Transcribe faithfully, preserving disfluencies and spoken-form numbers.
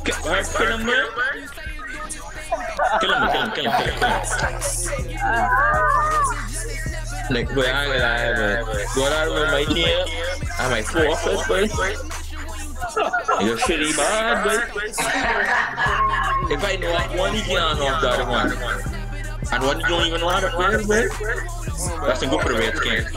Alright, kill him, man. Kill him, kill him, kill him, kill him, kill him. Like, boy, I'm gonna have a go out with my team. I might forfeit, boy. You're shitty bad, boy. If I know one, you can't know the other one. And one you don't even know how to play, boy. That's a good for the red skin.